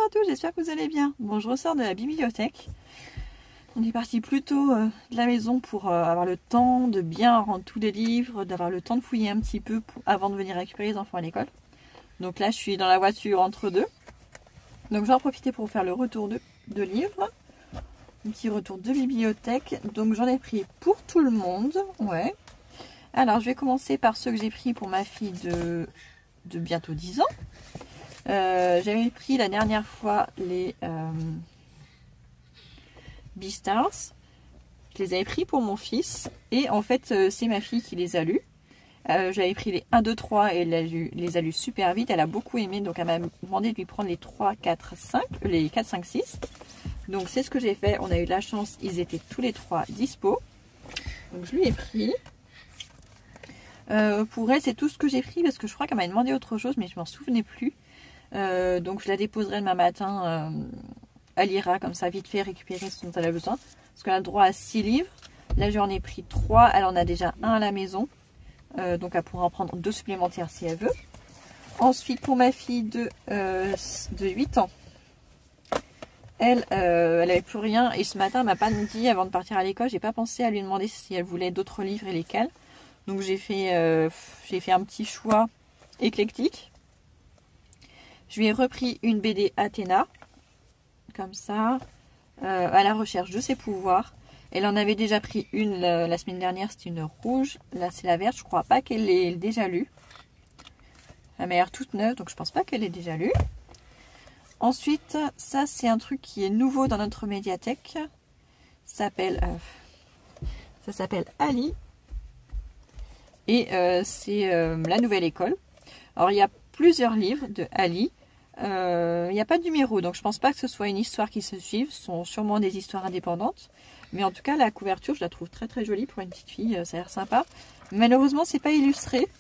à tous, j'espère que vous allez bien. Bon, je ressors de la bibliothèque. On est parti plus tôt de la maison pour avoir le temps de bien rendre tous les livres, d'avoir le temps de fouiller un petit peu avant de venir récupérer les enfants à l'école. Donc là, je suis dans la voiture entre deux. Donc j'en profite pour faire le retour de livres. Un petit retour de bibliothèque. Donc j'en ai pris pour tout le monde. Ouais. Alors je vais commencer par ceux que j'ai pris pour ma fille de bientôt 10 ans. J'avais pris la dernière fois les Beastars. Je les avais pris pour mon fils. Et en fait, c'est ma fille qui les a lus. J'avais pris les 1, 2, 3 et elle les a lus super vite. Elle a beaucoup aimé. Donc elle m'a demandé de lui prendre les 3, 4, 5. Les 4, 5, 6. Donc c'est ce que j'ai fait. On a eu de la chance. Ils étaient tous les 3 dispo. Donc je lui ai pris. Pour elle, c'est tout ce que j'ai pris. Parce que je crois qu'elle m'a demandé autre chose. Mais je m'en souvenais plus. Donc je la déposerai demain matin. Elle ira comme ça vite fait récupérer ce dont elle a besoin. Parce qu'elle a le droit à 6 livres. Là j'en ai pris 3. Elle en a déjà un à la maison. Donc elle pourra en prendre 2 supplémentaires si elle veut. Ensuite pour ma fille de 8 ans. Elle n'avait plus rien. Et ce matin elle m'a pas dit avant de partir à l'école. J'ai pas pensé à lui demander si elle voulait d'autres livres et lesquels. Donc j'ai fait un petit choix éclectique. Je lui ai repris une BD Athéna. Comme ça. À la recherche de ses pouvoirs. Elle en avait déjà pris une la semaine dernière, c'était une rouge. Là, c'est la verte. Je crois pas qu'elle l'ait déjà lue. Elle m'a l'air toute neuve, donc je pense pas qu'elle l'ait déjà lue. Ensuite, ça, c'est un truc qui est nouveau dans notre médiathèque. Ça s'appelle Ali. Et c'est la nouvelle école. Alors, il y a plusieurs livres de Ali. Il n'y a pas de numéro, donc je pense pas que ce soit une histoire qui se suive. Ce sont sûrement des histoires indépendantes. Mais en tout cas, la couverture, je la trouve très très jolie pour une petite fille. Ça a l'air sympa. Malheureusement, c'est pas illustré.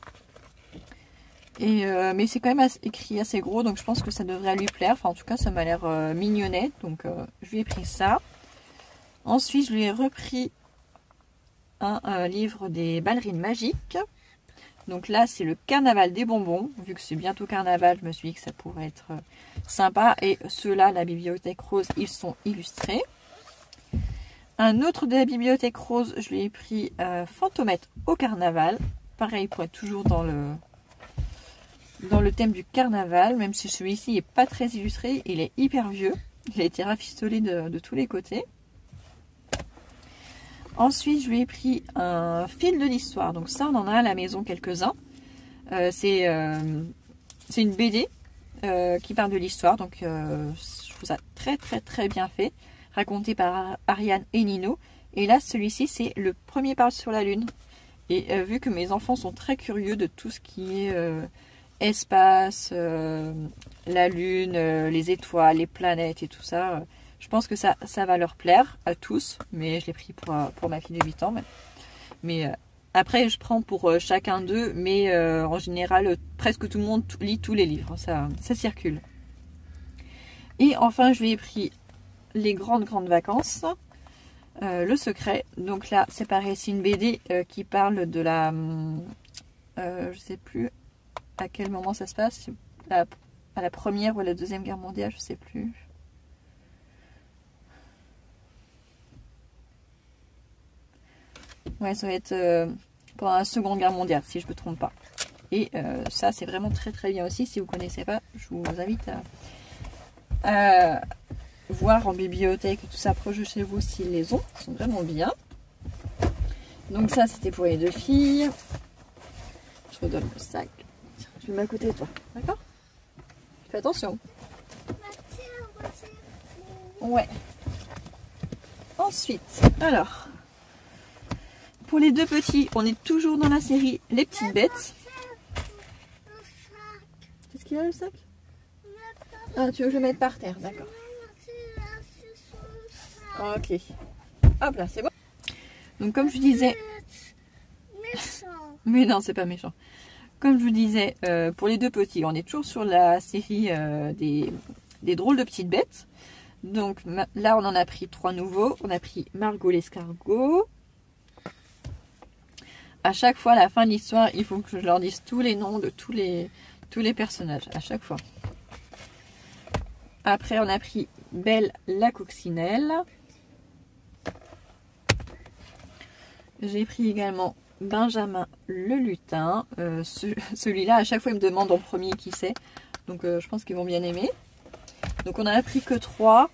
Mais c'est quand même écrit assez gros, donc je pense que ça devrait lui plaire. Enfin, en tout cas, ça m'a l'air mignonnet. Donc, je lui ai pris ça. Ensuite, je lui ai repris un livre des ballerines magiques. Donc là, c'est le carnaval des bonbons. Vu que c'est bientôt carnaval, je me suis dit que ça pourrait être sympa. Et ceux-là, la bibliothèque rose, ils sont illustrés. Un autre de la bibliothèque rose, je lui ai pris Fantomette au carnaval. Pareil, pour être toujours dans le thème du carnaval. Même si celui-ci n'est pas très illustré, il est hyper vieux. Il a été rafistolé de tous les côtés. Ensuite, je lui ai pris un fil de l'histoire. Donc ça, on en a à la maison quelques-uns. C'est une BD qui parle de l'histoire. Donc je trouve ça très très très bien fait. Raconté par Ariane et Nino. Et là, celui-ci, c'est le premier parle sur la Lune. Et vu que mes enfants sont très curieux de tout ce qui est espace, la Lune, les étoiles, les planètes et tout ça, je pense que ça va leur plaire à tous. Mais je l'ai pris pour ma fille de 8 ans. Mais après, je prends pour chacun d'eux. Mais en général, presque tout le monde lit tous les livres. Ça circule. Et enfin, je lui ai pris les grandes vacances, le secret. Donc là c'est pareil, c'est une BD qui parle de la je sais plus à quel moment ça se passe, à la première ou à la deuxième guerre mondiale, je sais plus. Ouais, ça va être pendant la seconde guerre mondiale si je me trompe pas. Et ça c'est vraiment très très bien aussi. Si vous connaissez pas, je vous invite à voir en bibliothèque et tout ça proche de chez vous s'ils les ont. Ils sont vraiment bien. Donc ça c'était pour les 2 filles. Je redonne le sac. Je le mets à côté de toi. D'accord? Fais attention. Ouais. Ensuite, alors, pour les 2 petits, on est toujours dans la série Les Petites Bêtes. Qu'est-ce qu'il y a le sac? Ah, tu veux que je le mette par terre, d'accord. Ok. Hop là, c'est bon. Donc comme je disais... Mais non, c'est pas méchant. Comme je vous disais, pour les 2 petits, on est toujours sur la série des drôles de petites bêtes. Donc là, on en a pris 3 nouveaux. On a pris Margot l'escargot. À chaque fois, à la fin de l'histoire, il faut que je leur dise tous les noms de tous les personnages. À chaque fois. Après, on a pris Belle la coccinelle. J'ai pris également Benjamin le lutin. Celui-là, à chaque fois, il me demande en premier qui c'est. Donc, je pense qu'ils vont bien aimer. Donc, on n'a pris que 3.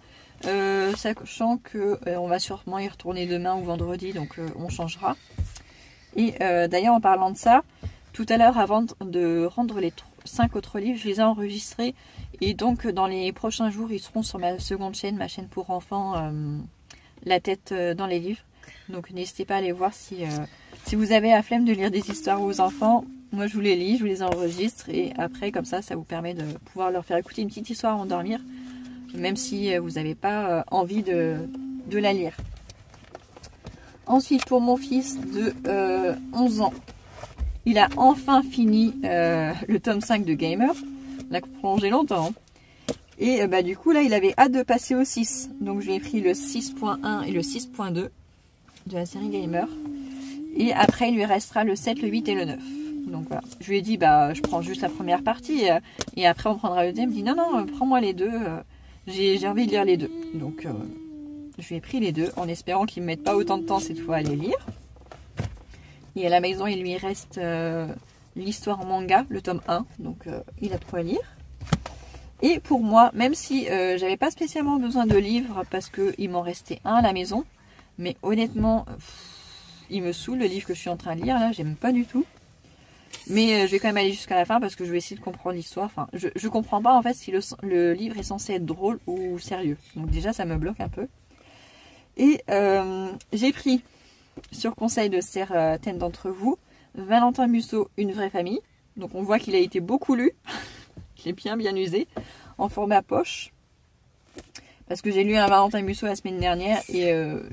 Sachant que on va sûrement y retourner demain ou vendredi. Donc, on changera. Et d'ailleurs, en parlant de ça, tout à l'heure, avant de rendre les 5 autres livres, je les ai enregistrés. Et donc, dans les prochains jours, ils seront sur ma seconde chaîne, ma chaîne pour enfants, La tête dans les livres. Donc, n'hésitez pas à aller voir si vous avez la flemme de lire des histoires aux enfants. Moi, je vous les lis, je vous les enregistre. Et après, comme ça vous permet de pouvoir leur faire écouter une petite histoire avant de dormir. Même si vous n'avez pas envie de la lire. Ensuite, pour mon fils de 11 ans, il a enfin fini le tome 5 de Gamer. On a prolongé longtemps. Hein. Et du coup, là, il avait hâte de passer au 6. Donc, je lui ai pris le 6.1 et le 6.2 de la série Gamer. Et après, il lui restera le 7, le 8 et le 9. Donc, voilà. Je lui ai dit, je prends juste la première partie. Et après, on prendra le deuxième. Il me dit, non, prends-moi les deux. J'ai envie de lire les deux. Donc, je lui ai pris les deux en espérant qu'il ne me mette pas autant de temps cette fois à les lire. Et à la maison, il lui reste l'histoire en manga, le tome 1. Donc, il a de quoi lire. Et pour moi, même si j'avais pas spécialement besoin de livres parce qu'il m'en restait un à la maison. Mais honnêtement, il me saoule le livre que je suis en train de lire. Là, j'aime pas du tout. Mais je vais quand même aller jusqu'à la fin parce que je vais essayer de comprendre l'histoire. Enfin, je comprends pas en fait si le livre est censé être drôle ou sérieux. Donc déjà, ça me bloque un peu. Et j'ai pris, sur conseil de certaines d'entre vous, Valentin Musso, Une vraie famille. Donc on voit qu'il a été beaucoup lu. Je l'ai bien usé. En format poche. Parce que j'ai lu un Valentin Musso la semaine dernière. Et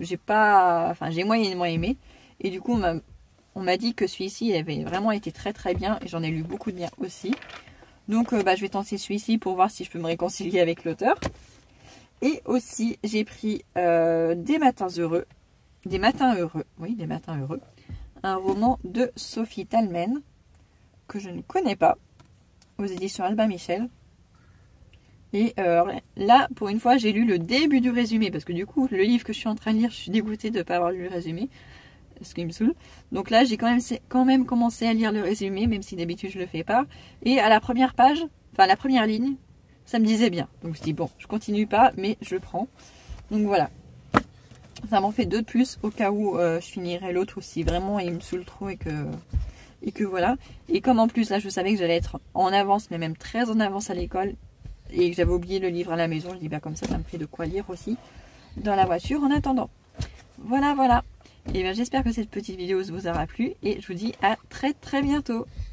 j'ai moyennement aimé. Et du coup, on m'a dit que celui-ci il avait vraiment été très très bien. Et j'en ai lu beaucoup de bien aussi. Donc je vais tenter celui-ci pour voir si je peux me réconcilier avec l'auteur. Et aussi, j'ai pris Des matins heureux. Des matins heureux. Oui, Des matins heureux. Un roman de Sophie Talmen. Que je ne connais pas. Aux éditions Albin Michel. Et là, pour une fois, j'ai lu le début du résumé. Parce que du coup, le livre que je suis en train de lire, je suis dégoûtée de ne pas avoir lu le résumé. Ce qui me saoule. Donc là, j'ai quand même commencé à lire le résumé. Même si d'habitude, je ne le fais pas. Et à la première page, enfin la première ligne, ça me disait bien. Donc je dis bon, je continue pas, mais je le prends. Donc voilà. Ça m'en fait 2 de plus au cas où je finirai l'autre aussi. Vraiment, il me saoule trop et que voilà. Et comme en plus, là, je savais que j'allais être en avance, mais même très en avance à l'école. Et que j'avais oublié le livre à la maison. Je dis, comme ça me fait de quoi lire aussi dans la voiture en attendant. Voilà. Et bien, j'espère que cette petite vidéo vous aura plu. Et je vous dis à très très bientôt.